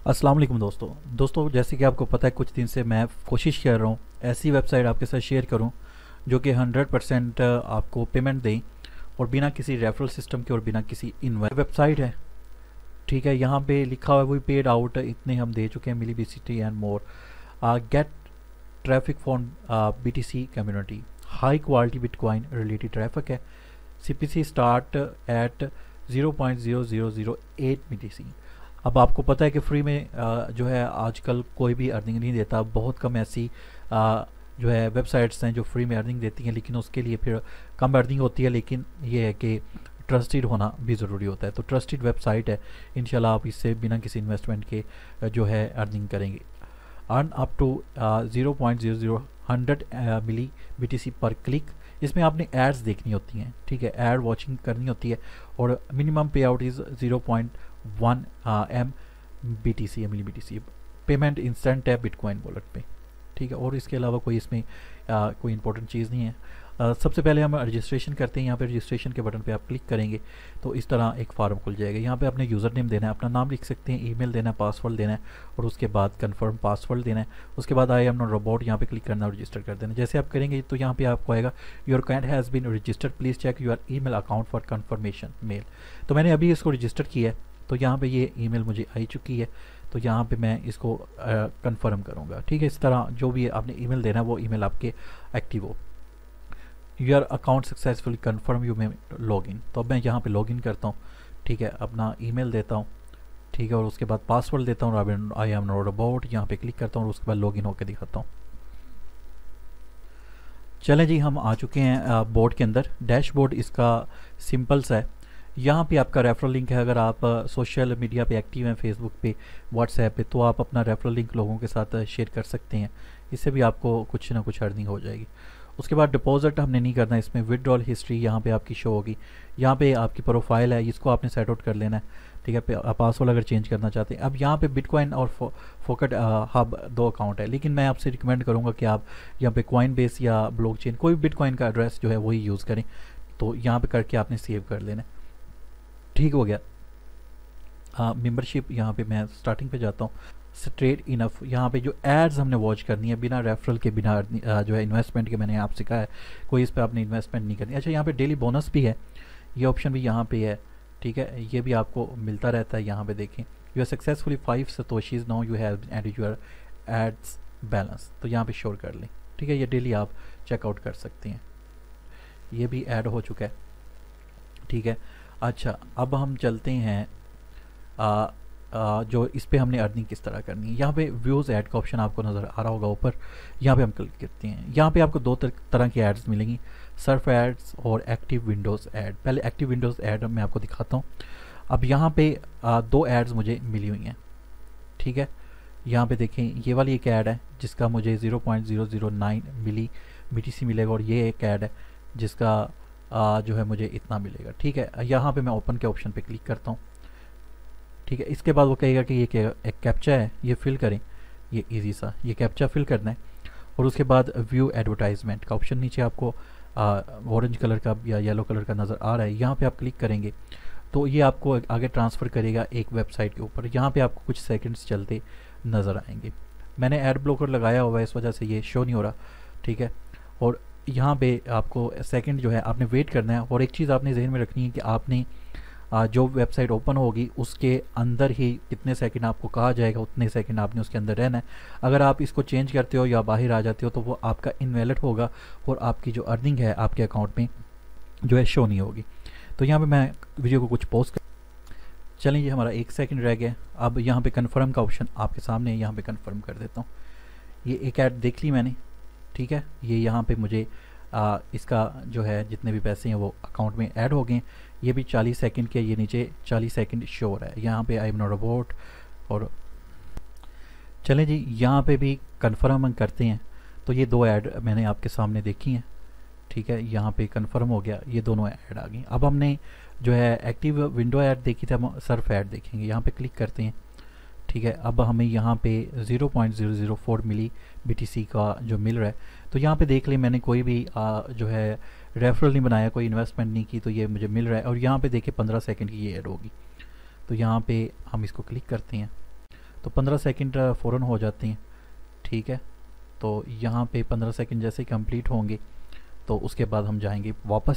अस्सलाम वालेकुम दोस्तों जैसे कि आपको पता है कुछ दिन से मैं कोशिश कर रहा हूँ ऐसी वेबसाइट आपके साथ शेयर करूँ जो कि 100% आपको पेमेंट दें और बिना किसी रेफरल सिस्टम के और बिना किसी इन्वेस्ट वेबसाइट है। ठीक है, यहाँ पे लिखा हुआ है वी पेड आउट इतने हम दे चुके हैं milli BCT and more. Get traffic for BTC community, high quality bitcoin related traffic है। CPC start at 0.0008 BTC। अब आपको पता है कि फ्री में जो है आजकल कोई भी अर्निंग नहीं देता। बहुत कम ऐसी जो है वेबसाइट्स हैं जो फ्री में अर्निंग देती हैं, लेकिन उसके लिए फिर कम अर्निंग होती है। लेकिन ये है कि ट्रस्टेड होना भी ज़रूरी होता है। तो ट्रस्टेड वेबसाइट है, इंशाल्लाह आप इससे बिना किसी इन्वेस्टमेंट के जो है अर्निंग करेंगे। Earn up to 0.00 milli BTC पर क्लिक। इसमें आपने एड्स देखनी होती हैं, ठीक है, एड वॉचिंग करनी होती है और minimum payout is 0.1 MBTC milli BTC। Payment instant है बिटकॉइन वॉलेट पे, ठीक है। और इसके अलावा कोई इसमें कोई इंपॉर्टेंट चीज़ नहीं है। सबसे पहले हम रजिस्ट्रेशन करते हैं। यहाँ पे रजिस्ट्रेशन के बटन पे आप क्लिक करेंगे तो इस तरह एक फॉर्म खुल जाएगा। यहाँ पे आपने यूज़र नेम देना है, अपना नाम लिख सकते हैं, ईमेल देना है, पासवर्ड देना है और उसके बाद कंफर्म पासवर्ड देना है। उसके बाद आई एम नॉट रोबोट यहाँ पे क्लिक करना और रजिस्टर कर देना। जैसे आप करेंगे तो यहाँ पे आपको आएगा your account has been registered, please check your email account for confirmation mail. तो मैंने अभी इसको रजिस्टर किया है तो यहाँ पे ये ईमेल मुझे आई चुकी है। तो यहाँ पे मैं इसको कंफर्म करूँगा, ठीक है। इस तरह जो भी आपने ईमेल देना है वो ईमेल आपके एक्टिव हो। Your account successfully confirm you may log in. तो अब मैं यहाँ पे लॉग इन करता हूँ, ठीक है, अपना ईमेल देता हूँ, ठीक है, और उसके बाद पासवर्ड देता हूँ, आई एम नॉट अबाउट यहाँ पे क्लिक करता हूँ और उसके बाद लॉग इन होकर दिखाता हूँ। चलें जी, हम आ चुके हैं बोर्ड के अंदर। डैशबोर्ड इसका सिंपल सा है। यहाँ पे आपका रेफरल लिंक है। अगर आप सोशल मीडिया पे एक्टिव हैं, फेसबुक पे, व्हाट्सएप पे, तो आप अपना रेफरल लिंक लोगों के साथ शेयर कर सकते हैं। इससे भी आपको कुछ ना कुछ अर्निंग हो जाएगी। उसके बाद डिपॉजिट हमने नहीं करना। इसमें विड्रॉल हिस्ट्री यहाँ पे आपकी शो होगी। यहाँ पे आपकी प्रोफाइल है, इसको आपने सेट आउट कर लेना है, ठीक है। पासवर्ड अगर चेंज करना चाहते हैं। अब यहाँ पे बिटकॉइन और फोकट हब दो अकाउंट है, लेकिन मैं आपसे रिकमेंड करूँगा कि आप यहाँ पे कॉइन बेस या ब्लॉकचेन कोई भी बिटकॉइन का एड्रेस जो है वही यूज़ करें। तो यहाँ पे करके आपने सेव कर लेना है, ठीक हो गया। मेंबरशिप यहाँ पे मैं स्टार्टिंग पे जाता हूँ। स्ट्रेट इनफ, यहाँ पे जो एड्स हमने वॉच करनी है बिना रेफरल के, बिना जो है इन्वेस्टमेंट के, मैंने आपसे कहा है कोई इस पर आपने इन्वेस्टमेंट नहीं करनी। अच्छा, यहाँ पे डेली बोनस भी है, ये ऑप्शन भी यहाँ पे है, ठीक है, ये भी आपको मिलता रहता है। यहाँ पे देखें, you are successfully 5 satoshis now you have and your ads balance. तो यहाँ पे श्योर कर लें, ठीक है, ये डेली आप चेकआउट कर सकते हैं। ये भी ऐड हो चुका है, ठीक है। अच्छा, अब हम चलते हैं जो इस पे हमने अर्निंग किस तरह करनी है। यहाँ पे व्यूज़ ऐड का ऑप्शन आपको नज़र आ रहा होगा ऊपर, यहाँ पे हम क्लिक करते हैं। यहाँ पे आपको दो तरह की एड्स मिलेंगी, सर्फ एड्स और एक्टिव विंडोज़ ऐड। पहले एक्टिव विंडोज़ ऐड मैं आपको दिखाता हूँ। अब यहाँ पे दो एड्स मुझे मिली हुई हैं, ठीक है। यहाँ पे देखें, ये वाली एक ऐड है जिसका मुझे 0.009 मिली BTC मिलेगा और ये एक ऐड है जिसका जो है मुझे इतना मिलेगा, ठीक है। यहाँ पे मैं ओपन के ऑप्शन पे क्लिक करता हूँ, ठीक है। इसके बाद वो कहेगा कि ये एक कैप्चा है, ये फिल करें। ये इजी सा, ये कैप्चा फिल करना है और उसके बाद व्यू एडवर्टाइजमेंट का ऑप्शन नीचे आपको ऑरेंज कलर का या येलो कलर का नज़र आ रहा है। यहाँ पे आप क्लिक करेंगे तो ये आपको आगे ट्रांसफ़र करेगा एक वेबसाइट के ऊपर। यहाँ पे आपको कुछ सेकंड्स चलते नज़र आएंगे। मैंने एड ब्लॉकर लगाया हुआ है, इस वजह से ये शो नहीं हो रहा, ठीक है। और यहाँ पे आपको सेकंड जो है आपने वेट करना है। और एक चीज़ आपने जहन में रखनी है कि आपने जो वेबसाइट ओपन होगी उसके अंदर ही कितने सेकंड आपको कहा जाएगा, उतने सेकंड आपने उसके अंदर रहना है। अगर आप इसको चेंज करते हो या बाहर आ जाते हो तो वो आपका इनवैलिड होगा और आपकी जो अर्निंग है आपके अकाउंट में जो है शो नहीं होगी। तो यहाँ पे मैं वीडियो को कुछ पॉज कर, चलें, ये हमारा 1 सेकंड रह गया। अब यहाँ पे कन्फर्म का ऑप्शन आपके सामने है, यहाँ पे कन्फर्म कर देता हूँ। ये एक ऐड देख ली मैंने, ठीक है। ये यहाँ पे मुझे इसका जो है जितने भी पैसे हैं वो अकाउंट में ऐड हो गए। ये भी 40 सेकंड के, ये नीचे 40 सेकंड शो हो रहा है। यहाँ पे आई एम नॉट अबाउट और चलें जी, यहाँ पे भी कन्फर्म करते हैं। तो ये दो ऐड मैंने आपके सामने देखी हैं, ठीक है। यहाँ पे कन्फर्म हो गया, ये दोनों ऐड आ गई। अब हमने जो है एक्टिव विंडो ऐड देखी थी, हम सर्फ ऐड देखेंगे। यहाँ पे क्लिक करते हैं, ठीक है। अब हमें यहाँ पे 0.004 मिली BTC का जो मिल रहा है। तो यहाँ पे देख लें, मैंने कोई भी जो है रेफरल नहीं बनाया, कोई इन्वेस्टमेंट नहीं की, तो ये मुझे मिल रहा है। और यहाँ पे देखिए 15 सेकंड की ये ऐड होगी। तो यहाँ पे हम इसको क्लिक करते हैं तो 15 सेकंड फ़ौरन हो जाते हैं, ठीक है। तो यहाँ पे 15 सेकंड जैसे कंप्लीट होंगे तो उसके बाद हम जाएंगे वापस।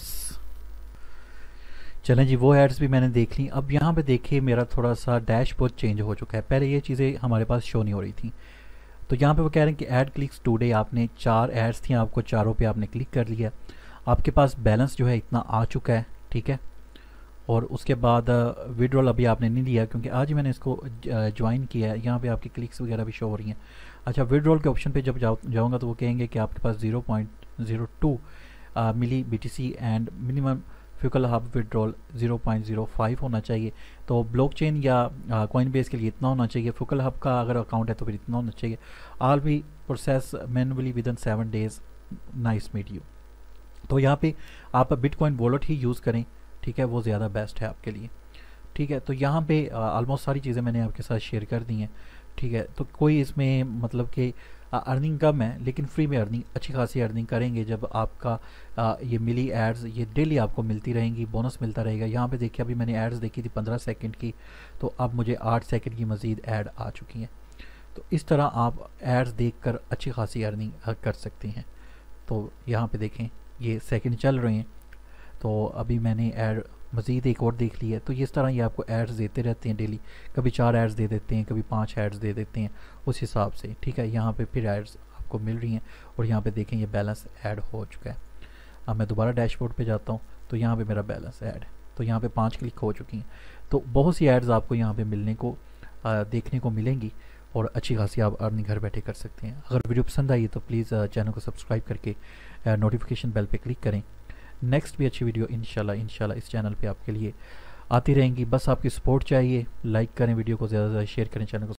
चलें जी, वो एड्स भी मैंने देख ली। अब यहाँ पे देखिए मेरा थोड़ा सा डैशबोर्ड चेंज हो चुका है, पहले ये चीज़ें हमारे पास शो नहीं हो रही थी। तो यहाँ पे वो कह रहे हैं कि ऐड क्लिक्स टुडे, आपने 4 एड्स थी, आपको चारों पे आपने क्लिक कर लिया, आपके पास बैलेंस जो है इतना आ चुका है, ठीक है। और उसके बाद विड्रॉल अभी आपने नहीं लिया क्योंकि आज ही मैंने इसको ज्वाइन किया है। यहाँ पे आपकी क्लिक्स वगैरह भी शो हो रही हैं। अच्छा, विड्रॉल के ऑप्शन पे जब जाऊँगा तो वो कहेंगे कि आपके पास 0.02 मिली BTC एंड मिनिमम फ्यूकल हब विड्रॉल 0.05 होना चाहिए। तो ब्लॉकचेन या कॉइन बेस के लिए इतना होना चाहिए, फ्यूकल हब का अगर अकाउंट है तो फिर इतना होना चाहिए। All be process manually within 7 days, nice meet you. तो यहाँ पे आप बिटकॉइन वॉलेट ही यूज़ करें, ठीक है, वो ज़्यादा बेस्ट है आपके लिए, ठीक है। तो यहाँ पे ऑलमोस्ट सारी चीज़ें मैंने आपके साथ शेयर कर दी हैं, ठीक है। तो कोई इसमें मतलब कि अर्निंग कम है, लेकिन फ्री में अर्निंग अच्छी खासी अर्निंग करेंगे जब आपका ये मिली एड्स ये डेली आपको मिलती रहेंगी, बोनस मिलता रहेगा। यहाँ पे देखिए अभी मैंने एड्स देखी थी 15 सेकंड की, तो अब मुझे 8 सेकंड की मज़ीद ऐड आ चुकी हैं। तो इस तरह आप एड्स देखकर अच्छी खासी अर्निंग कर सकते हैं। तो यहाँ पे देखें ये सेकंड चल रहे हैं, तो अभी मैंने ऐड मज़ीद एक और देख ली है। तो इस तरह ये आपको एड्स देते रहते हैं डेली, कभी 4 एड्स दे देते हैं, कभी 5 एड्स दे देते हैं, उस हिसाब से, ठीक है। यहाँ पे फिर एड्स आपको मिल रही हैं और यहाँ पे देखें ये बैलेंस ऐड हो चुका है। अब मैं दोबारा डैशबोर्ड पे जाता हूँ तो यहाँ पे मेरा बैलेंस ऐड है, तो यहाँ पे 5 क्लिक हो चुकी हैं। तो बहुत सी एड्स आपको यहाँ पे मिलने को देखने को मिलेंगी और अच्छी खासी आप अर्निंग घर बैठे कर सकते हैं। अगर वीडियो पसंद आई तो प्लीज़ चैनल को सब्सक्राइब करके नोटिफिकेशन बेल पे क्लिक करें। नेक्स्ट भी अच्छी वीडियो इंशाल्लाह इस चैनल पे आपके लिए आती रहेंगी। बस आपकी सपोर्ट चाहिए, लाइक करें वीडियो को, ज़्यादा से ज़्यादा शेयर करें चैनल को।